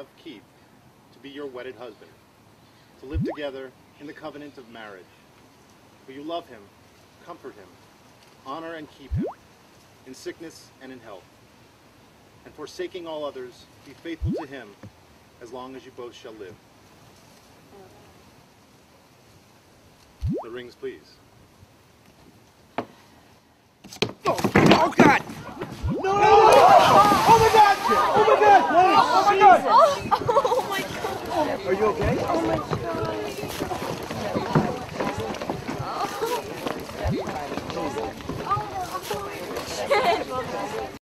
have Keith to be your wedded husband, to live together in the covenant of marriage. Will you love him, comfort him, honor and keep him, in sickness and in health, and forsaking all others, be faithful to him as long as you both shall live? The rings, please. Oh God! No! Oh my God! Oh my God! Oh my God! Oh my God! Are you okay? Oh my God! Oh.